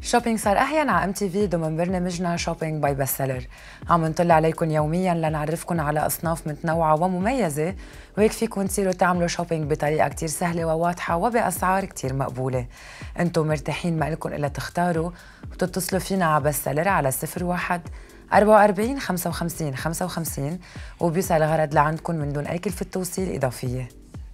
شوبينج صار أحيانا على MTV ضمن برنامجنا شوبينج باي بستسيلر. عم نطلع عليكم يوميا لنعرفكم على أصناف متنوعة ومميزة، وهيك فيكم تصيروا تعملوا شوبينج بطريقة كتير سهلة وواضحة وبأسعار كتير مقبولة. انتم مرتاحين، ما لكم إلا تختاروا وتتصلوا فينا على بستسيلر على 01 44 55 55 وبيوصل الغرض لعندكم من دون أي كلفة توصيل إضافية.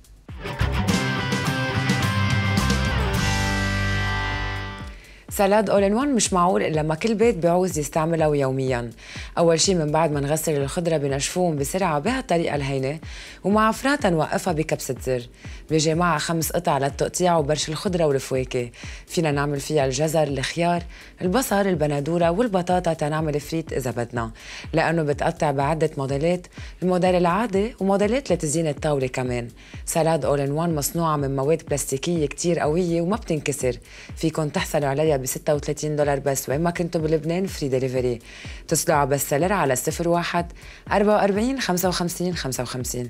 سلاد اول ان وان مش معقول الا لما كل بيت بيعوز يستعمله يوميا. اول شي من بعد ما نغسل الخضره بنشفوهم بسرعه بهالطريقه الهينه، ومع فراتها نوقفها بكبسه زر. بيجي معها 5 قطع للتقطيع وبرش الخضره والفواكه. فينا نعمل فيها الجزر، الخيار، البصل، البندوره والبطاطا تنعمل فريت اذا بدنا، لانه بتقطع بعده موديلات، الموديل العادي وموديلات لتزيين الطاوله كمان. سلاد اول ان وان مصنوعه من مواد بلاستيكيه كتير قويه وما بتنكسر. فيكن تحصلوا عليها ب $36 بس وين ما كنتوا بلبنان، فري ديليفري. اتصلوا على بستسيلر على 01 44 55 55.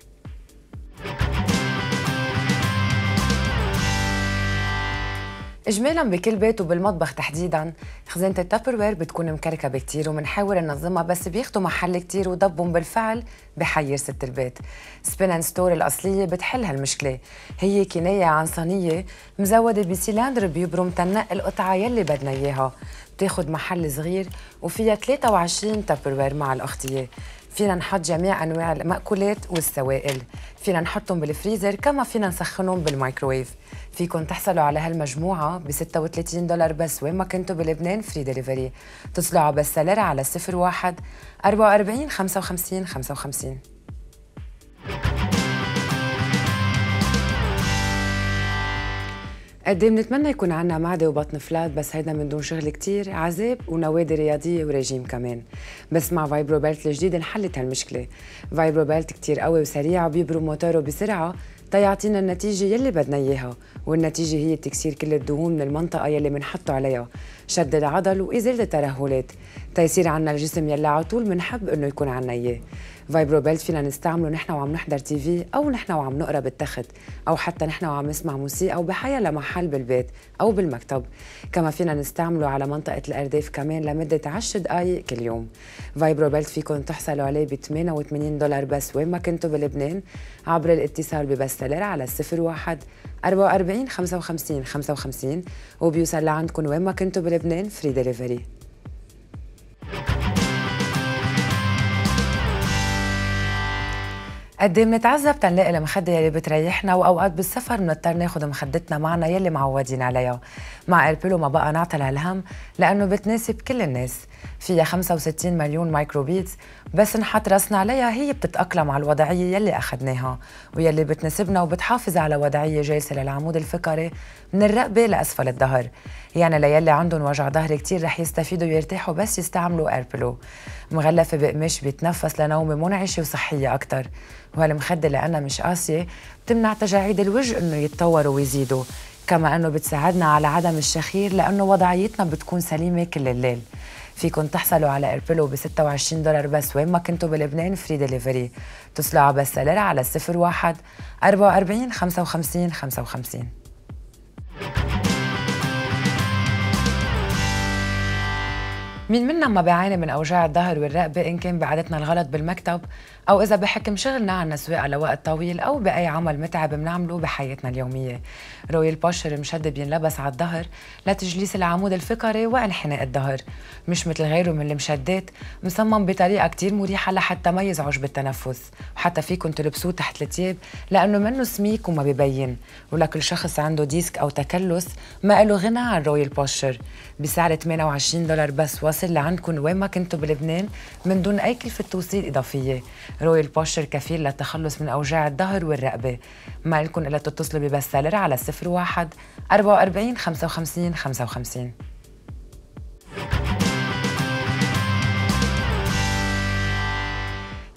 اجمالا بكل بيت وبالمطبخ تحديدا خزانه التابروير بتكون مكركبه كتير، ومنحاول ننظمها بس بياخدوا محل كتير وضبهم بالفعل بحير ست البيت. سبين اند ستور الاصليه بتحل هالمشكله، هي كنايه عن صينيه مزوده بسيلندر بيبرم تنقل القطعه يلي بدنا اياها، بتاخد محل صغير وفيها 23 تابروير مع الاغطيه. فينا نحط جميع انواع المأكولات والسوائل، فينا نحطهم بالفريزر، كما فينا نسخنهم بالمايكروويف. فيكن تحصلوا على هالمجموعه ب $36 بس وين ما كنتوا بلبنان، فري ديليفري. اتصلوا على بستسيلر على 01 44 55 55. قد ايه بنتمنى يكون عنا معدة وبطن فلات، بس هيدا من دون شغل كتير عذاب ونوادي رياضية وريجيم كمان. بس مع فايبرو بيلت الجديد انحلت هالمشكلة. فايبرو بيلت كتير قوي وسريع وبيبرم موتوره بسرعة تيعطينا النتيجة يلي بدنا اياها، والنتيجة هي تكسير كل الدهون من المنطقة يلي منحطه عليها، شد العضل وإزالة الترهلات، تيصير عنا الجسم يلي على طول منحب انه يكون عنا اياه. فايبرو بيلت فينا نستعمله نحن وعم نحضر تي في، او نحن وعم نقرا بالتخت، او حتى نحن وعم نسمع موسيقى، او بحيا لمحل بالبيت او بالمكتب. كما فينا نستعمله على منطقه الارداف كمان لمده 10 دقائق كل يوم. فايبرو بيلت فيكم تحصلوا عليه ب $88 بس وين ما كنتوا بلبنان، عبر الاتصال ببستسيلر على 01 44 55 55 وبيوصل لعندكم وين ما كنتوا بلبنان، فري ديليفري. قد ايه بنتعذب تنلاقي المخدة يلي بتريحنا، واوقات بالسفر بنضطر ناخد مخدتنا معنا يلي معودين عليها. مع ايربيلو ما بقى نعطل هالهم لانه بتناسب كل الناس، فيها 65 مليون مايكروبيتس، بس نحط راسنا عليها هي بتتأقلم على الوضعية يلي اخذناها ويلي بتناسبنا، وبتحافظ على وضعية جالسة للعمود الفقري من الرقبة لأسفل الظهر. يعني ليلي عندهم وجع ظهر كتير رح يستفيدوا ويرتاحوا بس يستعملوا ايربيلو. مغلفة بقماش بيتنفس لنومة منعشة وصحية أكتر، وهالمخدة لأنها مش قاسية بتمنع تجاعيد الوجه إنه يتطوروا ويزيدوا، كما إنه بتساعدنا على عدم الشخير لأنه وضعيتنا بتكون سليمة كل الليل. فيكن تحصلوا على ايربيلو ب $26 بس وين ما كنتوا بلبنان، فري ديليفري. اتصلوا على بستسيلر على 01 44 55 55. مين منا ما بيعاني من أوجاع الظهر والرقبة، إن كان بعادتنا الغلط بالمكتب، أو إذا بحكم شغلنا عنا سواقة لوقت طويل، أو بأي عمل متعب بنعمله بحياتنا اليومية. رويال بوشر مشد بينلبس على الظهر لتجليس العمود الفقري وانحناء الظهر، مش مثل غيره من المشدات، مصمم بطريقة كتير مريحة لحتى ما يزعج بالتنفس، وحتى فيكن تلبسوه تحت التياب لأنه منه سميك وما ببين. ولكل شخص عنده ديسك أو تكلس ما له غنى عن رويال بوشر، بسعر $28 بس، واصل لعندكم وين ما كنتوا بلبنان من دون أي كلفة توصيل إضافية. رويال بوشر كفيل للتخلص من أوجاع الظهر والرقبة. ما لكم إلا تتصلوا ببستسيلر على 01 44 55 55.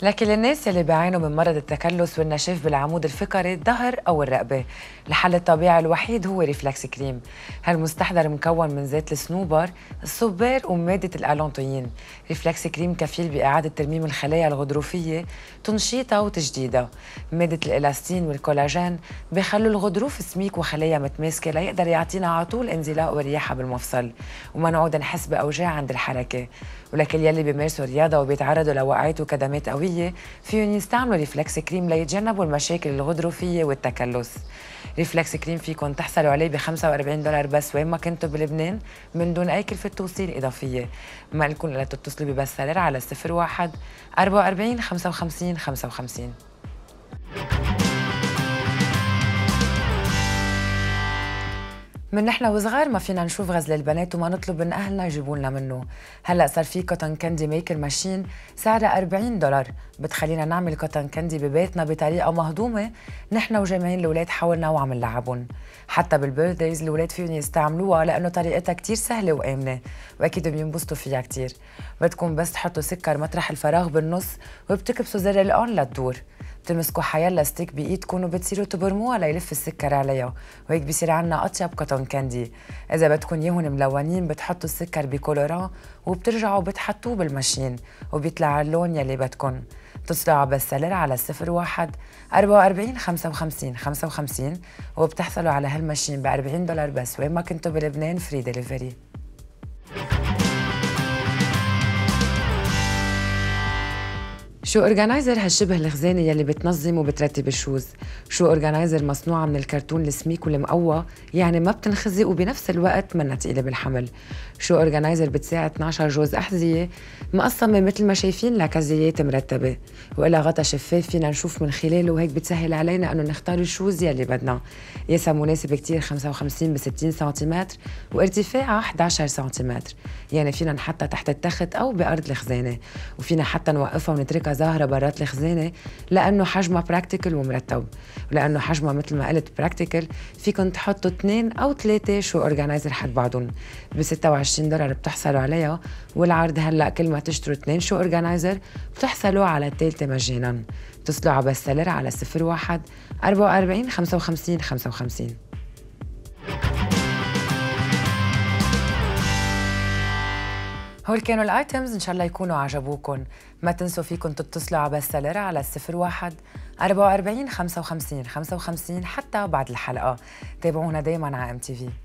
لكن الناس اللي بيعانوا من مرض التكلس والنشاف بالعمود الفقري الظهر أو الرقبة، الحل الطبيعي الوحيد هو ريفلكس كريم. هالمستحضر مكون من زيت الصنوبر، الصبار ومادة الألانتوين. ريفلكس كريم كفيل بإعادة ترميم الخلايا الغضروفية، تنشيطها وتجديدها. مادة الإلاستين والكولاجين بيخلوا الغضروف سميك وخلايا متماسكة ليقدر يعطينا على طول انزلاق ورياحة بالمفصل، وما نعود نحس بأوجاع عند الحركة. ولكن يلي بيمارسوا رياضة وبيتعرضوا لوقعات وكدمات قوية فيهم يستعملوا ريفلكس كريم ليتجنبوا المشاكل الغضروفية والتكلس. ريفلكس كريم فيكم تحصلوا عليه ب $45 بس وين ما كنتوا بلبنان من دون أي كلفة توصيل إضافية. ما لكم إلا تتصلوا ببس سالر على 01 44 55 55. من نحن وصغار ما فينا نشوف غزل البنات وما نطلب من اهلنا يجيبوا لنا منه. هلا صار في كوتن كاندي ميكر ماشين سعرها $40 بتخلينا نعمل كوتن كاندي ببيتنا بطريقه مهضومه نحن وجميعين الاولاد حولنا وعم نلعبهم. حتى بالبيرثديز الاولاد فيهم يستعملوها لانه طريقتها كتير سهله وامنه واكيد بينبسطوا فيها كتير. بدكم بس تحطوا سكر مطرح الفراغ بالنص وبتكبسوا زر الاون لتدور. بتمسكوا حيلا ستيك بايدكم وبتصيروا تبرموها ليلف السكر عليها وهيك بيصير عنا اطيب كوتون كاندي. اذا بدكم اياهم ملونين بتحطوا السكر بكولوران وبترجعوا بتحطوه بالماشين وبيطلع اللون يلي بدكم. اتصلوا على بس سالر على 01 44 55 55 وبتحصلوا على هالماشين ب $40 بس وين ما كنتوا بلبنان فري ديليفري. شو اورجانيزر هالشبه الخزانه يلي بتنظم وبترتب الشوز. شو اورجانيزر مصنوعه من الكرتون السميك والمقوى يعني ما بتنخزق وبنفس الوقت منا تقيله بالحمل. شو اورجانيزر بتساعد 12 جوز احذيه مقسمه مثل ما شايفين لكزيات مرتبه وإلها غطا شفاف فينا نشوف من خلاله وهيك بتسهل علينا انه نختار الشوز يلي بدنا. قياسها مناسب كتير 55 ب 60 سنتيمتر وارتفاعها 11 سنتيمتر يعني فينا نحطها تحت التخت او بارض الخزانه وفينا حتى نوقفها ونتركها ظاهرة برات الخزانة لأنه حجمها براكتيكل ومرتب. ولأنه حجمها مثل ما قلت براكتيكل فيكن تحطوا 2 أو 3 شو أورجانيزر حد بعضهم. ب $26 بتحصلوا عليها والعرض هلأ كل ما تشتروا 2 شو أورجانيزر بتحصلوا على الثالثة مجانا. اتصلوا على بس سالر على 01 44 55 55. هول كانوا الايتمز ان شاء الله يكونوا عجبوكم. ما تنسوا فيكم تتصلوا على بس سالر على 01 44 55 55 حتى بعد الحلقه. تابعونا دايما على MTV.